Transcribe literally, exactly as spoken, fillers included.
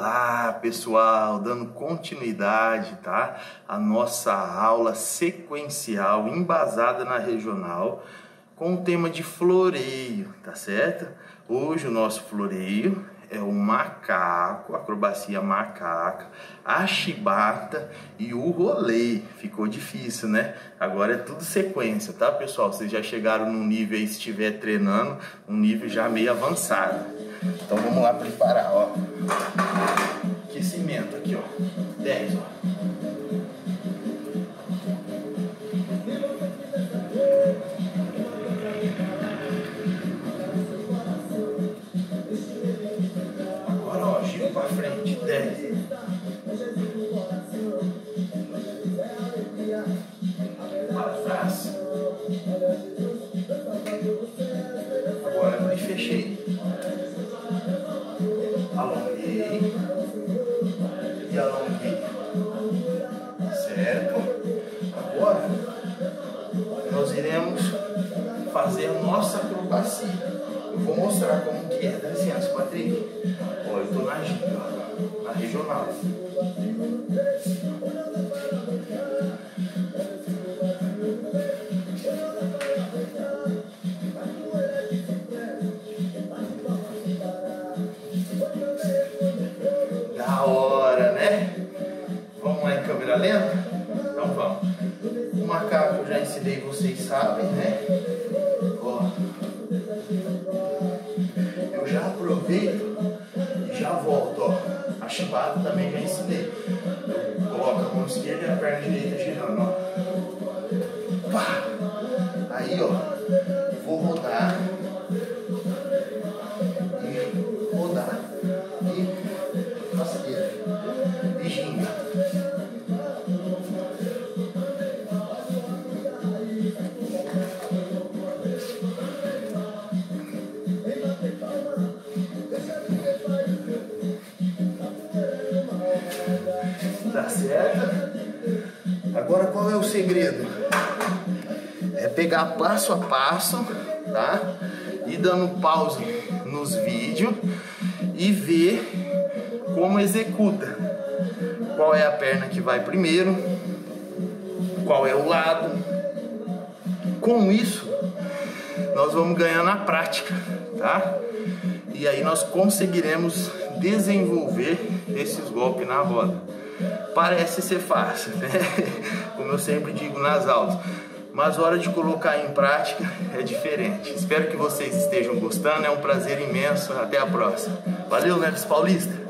Olá pessoal, dando continuidade, tá? A nossa aula sequencial embasada na regional com o tema de floreio, tá certo? Hoje o nosso floreio é o macaco, acrobacia macaca, a chibata e o rolê. Ficou difícil, né? Agora é tudo sequência, tá pessoal? Vocês já chegaram num nível aí, se estiver treinando, um nível já meio avançado. Então vamos lá preparar, ó. Aquecimento aqui, ó. dez, ó. Agora, ó, giro pra frente. dez. Para trás. Agora abri e fechei. Alonguei e alonguei, certo? Agora nós iremos fazer a nossa acrobacia. Eu vou mostrar como que é. Dá licença, Patrick. Ó, eu tô na ginga, na regional. Da hora, né? Vamos lá em câmera lenta? Então vamos. O macaco eu já ensinei, vocês sabem, né? Ó. Eu já aproveito e já volto, ó. A chibata também já ensinei. Eu coloco a mão esquerda e a perna direita girando, ó. Pá! Aí, ó. Vou rodar. E rodar. E rasteira e ginga. Tá certo? Agora qual é o segredo? É pegar passo a passo, tá? E dando pausa nos vídeos e ver como executa. Qual é a perna que vai primeiro, qual é o lado. Com isso, nós vamos ganhar na prática, tá? E aí nós conseguiremos desenvolver esses golpes na roda. Parece ser fácil, né? Como eu sempre digo nas aulas. Mas a hora de colocar em prática é diferente. Espero que vocês estejam gostando. É um prazer imenso. Até a próxima. Valeu, Neves Paulista!